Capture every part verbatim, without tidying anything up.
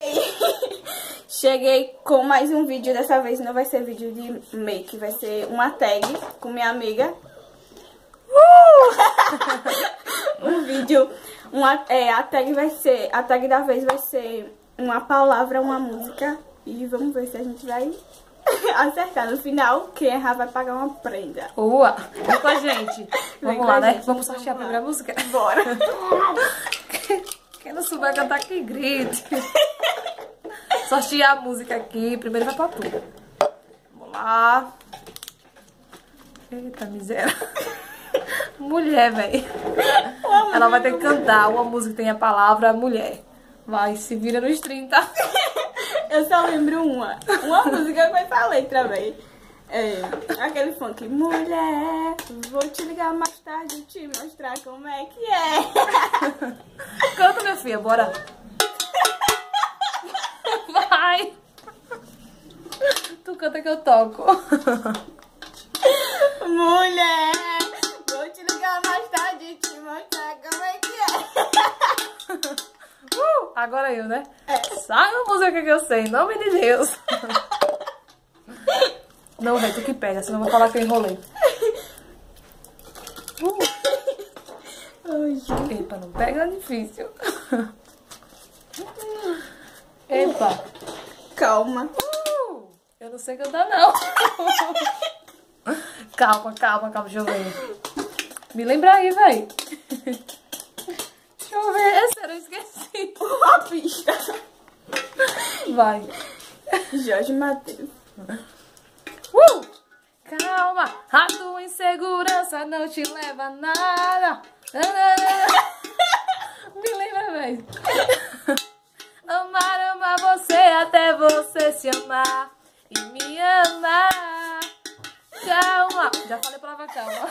Cheguei com mais um vídeo, dessa vez não vai ser vídeo de make, vai ser uma tag com minha amiga. Uh! Um vídeo, uma, é, a tag vai ser, a tag da vez vai ser uma palavra, uma música e vamos ver se a gente vai acertar. No final, quem errar vai pagar uma prenda. Boa! Vem com a gente. Vem Vamos com lá, a né? gente, Vamos vamos sortear a lá. primeira música? Bora! Quem não souber cantar, que grite. Sortear a música aqui. Primeiro vai pra tu. Vamos lá. Eita, miséria. Mulher, velho. Ela vai ter que cantar uma música que tem a palavra mulher. Vai, se vira nos trinta. Eu só lembro uma. Uma música com essa letra, velho. É, aquele funk. Mulher, vou te ligar mais tarde e te mostrar como é que é. Canta, minha filha, bora. Vai. Tu canta que eu toco. Mulher, vou te ligar mais tarde e te mostrar como é que é. Uh, agora eu, né? É. Sabe a música que eu sei, em nome de Deus. Não, velho, tu que pega, senão eu vou falar que eu enrolei. Uh. Ai, Epa, não pega, é difícil. Epa. calma. Uh, eu não sei cantar, não. Calma, calma, calma, deixa eu ver. Me lembra aí, velho. Deixa eu ver, é sério, eu esqueci. Uma pista. Vai. Jorge Mateus. Uh! Calma, a tua insegurança não te leva a nada. Me lembra, velho. Amar, amar você até você se amar e me amar. Calma. Já falei a palavra calma.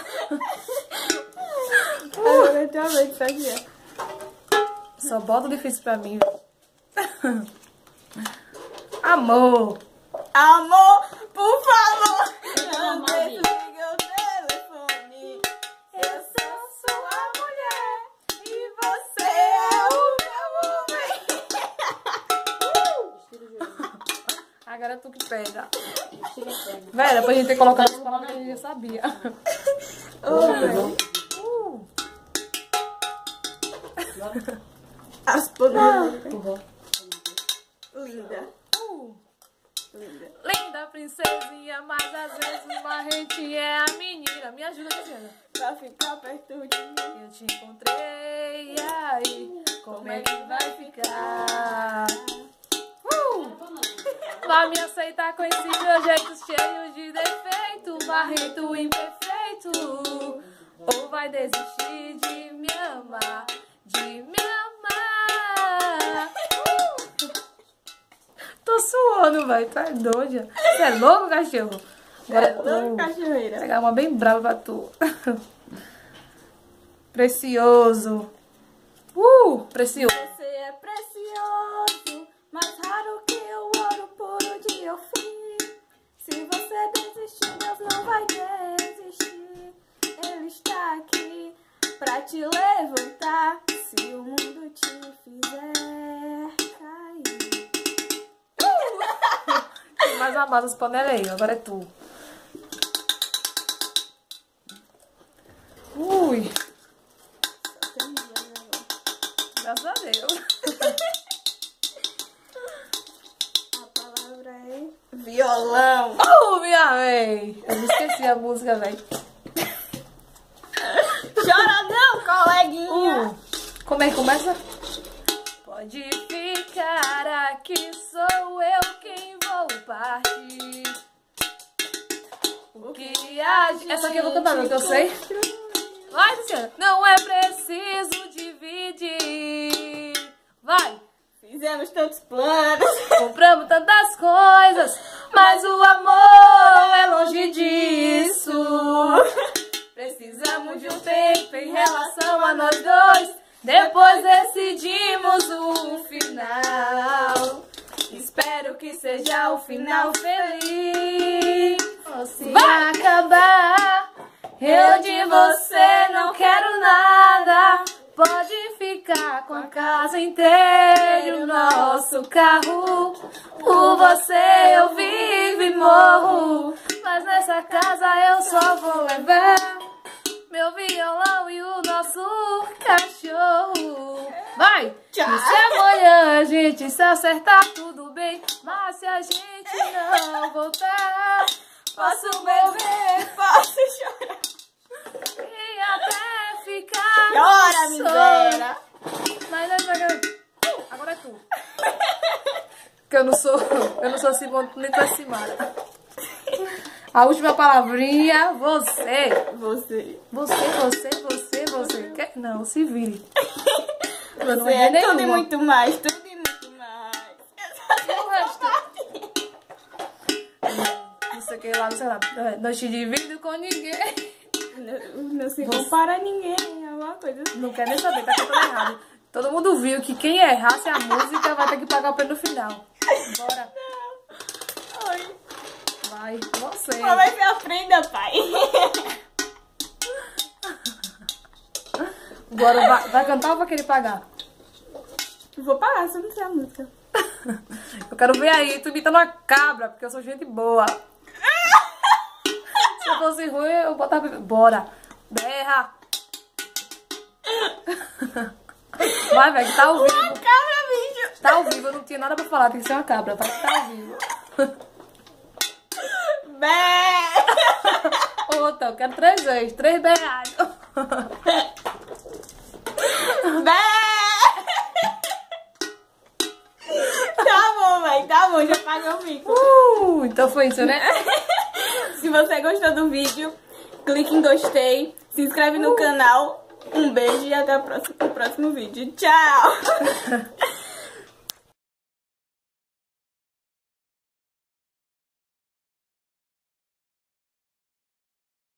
Agora eu tenho a vez de aqui, Só bota difícil pra mim. Amor. Amor, por favor, não desligue o telefone. Eu sou sua mulher e você é o meu homem. Agora é tu que pega. Velho, depois a gente tem que colocar as palavras que a gente já sabia. Uh. As palavras. Linda. Uh. Linda. Linda princesinha, mas às vezes uma gente é a menina. Me ajuda, Luciana. Pra ficar perto de mim. Eu te encontrei, e aí, como é que vai ficar? Uh! Vai me aceitar com esse meu jeito cheio de defeito, barrento imperfeito? Ou vai desistir de me amar, de me amar? Uh! Tô suando, velho, tu é doida. Você é louco, cachorro? Agora, É louco, uh, cachoeira. vou pegar uma bem brava pra tu. Precioso. Uh, precioso. Você é precioso, mais raro que o ouro puro de Ofim. Se você desistir, Deus não vai desistir. Ele está aqui pra te levantar. Se o mundo te fizer cair. Tem mais amadas as panelas aí, agora é tu. Ui, graças a Deus. A palavra é violão. Uh, minha véi. Eu me esqueci a música, velho. Chora não, coleguinha. Uh, como é que começa? Pode ficar aqui, sou eu quem vou partir. O que a gente... Essa aqui eu vou cantar, não que eu sei. Vai, Luciana. Não é preciso dividir. Vai. Fizemos tantos planos. Compramos tantas coisas, mas o amor é longe disso. Precisamos de um tempo em relação a nós dois. Depois decidimos o final. Espero que seja o final feliz. Se vai acabar, eu de você não quero nada. Pode ficar com com a casa inteira, o nosso carro. Por você eu vivo e morro, mas nessa casa eu só vou levar meu violão e o nosso cachorro. Vai! Tchau. E se amanhã a gente se acertar, tudo bem. Mas se a gente não voltar, Posso beber, posso chorar. e até ficar Chora, só. miséria. Mas agora, agora é tu. Porque eu não sou, eu não sou Simone, nem tu é Simara. A última palavrinha, você. Você. Você, você, você, você. Quer? Não, se vire. Eu não Você é é tudo e nenhuma. muito mais, tudo e muito mais. E o resto? Não sei o que lá, não sei lá. Não te divido com ninguém. Não, não se compara a ninguém, é uma coisa assim. Não quer nem saber, tá cantando errado. Todo mundo viu que quem errasse a música vai ter que pagar o prêmio no final. Bora. Oi. Vai, você. Qual vai ser a prenda, pai? Agora vai, vai cantar ou vai querer pagar? Vou parar, se eu não sei a música. Eu quero ver aí, tu imitando uma cabra, porque eu sou gente boa. Se eu fosse ruim, eu botava... Bora. Berra. Vai, velho, que tá ao vivo. Uma cabra, bicho. Tá ao vivo, eu não tinha nada pra falar, tem que ser uma cabra, tá? Tá ao vivo. Bé. Outra, eu quero três vezes, três berrados. Bé. Tá bom, velho, tá bom, já paga o mico. Uh, então foi isso, né? Se você gostou do vídeo, clique em gostei, se inscreve no canal. Um beijo e até o próximo, o próximo vídeo. Tchau!